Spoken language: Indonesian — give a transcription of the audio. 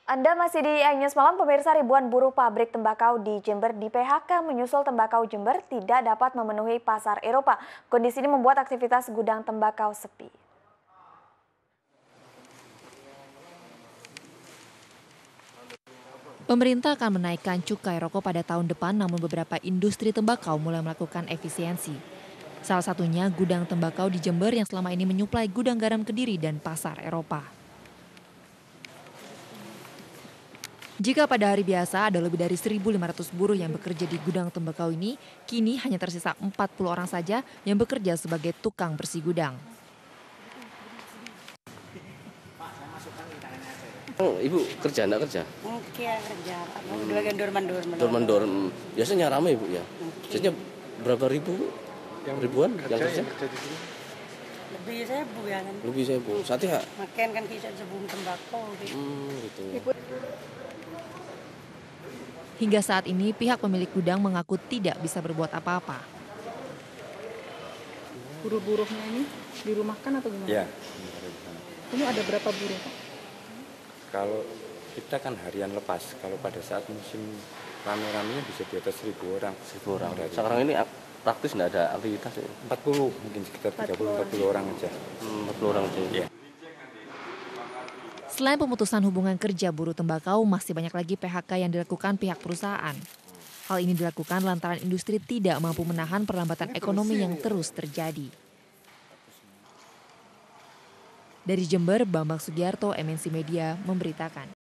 Anda masih di iNews Malam, pemirsa. Ribuan buruh pabrik tembakau di Jember di PHK menyusul tembakau Jember tidak dapat memenuhi pasar Eropa. Kondisi ini membuat aktivitas gudang tembakau sepi. Pemerintah akan menaikkan cukai rokok pada tahun depan, namun beberapa industri tembakau mulai melakukan efisiensi. Salah satunya gudang tembakau di Jember yang selama ini menyuplai gudang garam Kediri dan pasar Eropa. Jika pada hari biasa ada lebih dari 1.500 buruh yang bekerja di gudang tembakau ini, kini hanya tersisa 40 orang saja yang bekerja sebagai tukang bersih gudang. Ibu kerja, enggak kerja? Mungkin kerja, di bagian dorman-dorman. Dorman-dorman. Biasanya ramai Ibu ya? Biasanya berapa ribu? Ribuan yang kerja? Lebih saya bu ya kan. Lebih saya Bu. Saatnya Makan kan kisah sebelum tembakau. gitu ya. Hingga saat ini pihak pemilik gudang mengaku tidak bisa berbuat apa-apa. Buruh-buruhnya ini dirumahkan atau gimana? Ya. Ini ada berapa buruh, Pak? Kalau kita kan harian lepas, kalau pada saat musim rame-ramenya bisa di atas 1.000 orang. 1.000 orang. Sekarang ini praktis nggak ada aktivitas ya? 40, mungkin sekitar 30-40 orang aja. 40 orang aja. Ya. Selain pemutusan hubungan kerja buruh tembakau, masih banyak lagi PHK yang dilakukan pihak perusahaan. Hal ini dilakukan lantaran industri tidak mampu menahan perlambatan ekonomi yang terus terjadi. Dari Jember, Bambang Sugiarto, MNC Media, memberitakan.